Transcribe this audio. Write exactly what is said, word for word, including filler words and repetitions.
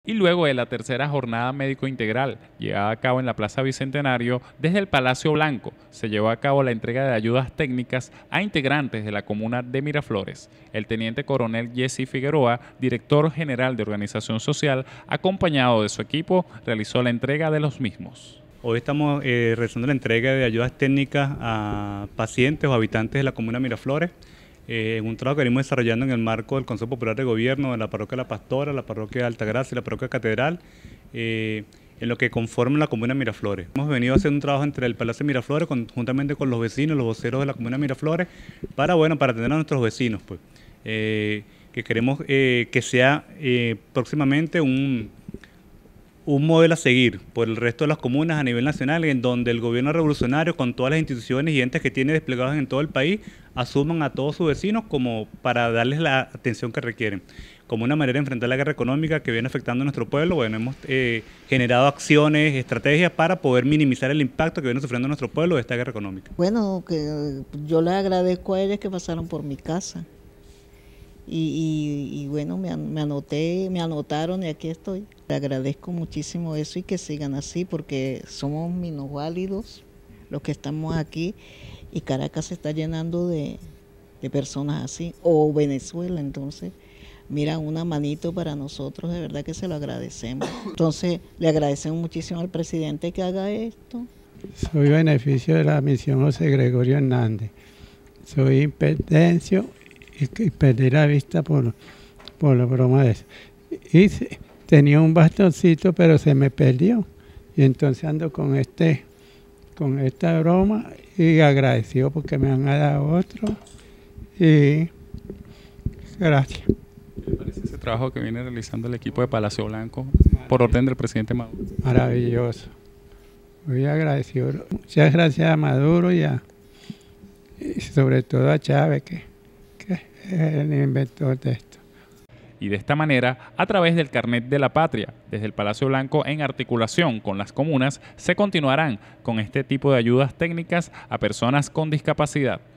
Y luego de la tercera jornada médico integral, llevada a cabo en la Plaza Bicentenario, desde el Palacio Blanco, se llevó a cabo la entrega de ayudas técnicas a integrantes de la comuna de Miraflores. El teniente coronel Jesse Figueroa, director general de Organización Social, acompañado de su equipo, realizó la entrega de los mismos. Hoy estamos eh, realizando la entrega de ayudas técnicas a pacientes o habitantes de la comuna de Miraflores. Eh, un trabajo que venimos desarrollando en el marco del Consejo Popular de Gobierno de la Parroquia La Pastora, la Parroquia de Altagracia y la Parroquia Catedral, eh, en lo que conforma la comuna de Miraflores. Hemos venido haciendo un trabajo entre el Palacio de Miraflores, conjuntamente con los vecinos, los voceros de la comuna de Miraflores, para, bueno, para atender a nuestros vecinos, pues, eh, que queremos eh, que sea eh, próximamente un... un modelo a seguir por el resto de las comunas a nivel nacional, en donde el gobierno revolucionario, con todas las instituciones y entes que tiene desplegados en todo el país, asuman a todos sus vecinos como para darles la atención que requieren. Como una manera de enfrentar la guerra económica que viene afectando a nuestro pueblo, bueno, hemos eh, generado acciones, estrategias para poder minimizar el impacto que viene sufriendo nuestro pueblo de esta guerra económica. Bueno, que yo les agradezco a ellos que pasaron por mi casa. Y, y, y bueno, me, me anoté, me anotaron y aquí estoy. Le agradezco muchísimo eso y que sigan así porque somos minusválidos los que estamos aquí y Caracas se está llenando de, de personas así, o Venezuela, entonces mira, una manito para nosotros, de verdad que se lo agradecemos. Entonces le agradecemos muchísimo al presidente que haga esto. Soy beneficio de la misión José Gregorio Hernández, soy impedencio y perdí la vista por, por la broma de eso. Y tenía un bastoncito, pero se me perdió. Y entonces ando con este, con esta broma y agradecido porque me han dado otro. Y gracias. ¿Qué le parece ese trabajo que viene realizando el equipo de Palacio Blanco por orden del presidente Maduro? Maravilloso. Muy agradecido. Muchas gracias a Maduro y, a, y sobre todo a Chávez, que que es el inventor de esto. Y de esta manera, a través del Carnet de la Patria, desde el Palacio Blanco, en articulación con las comunas, se continuarán con este tipo de ayudas técnicas a personas con discapacidad.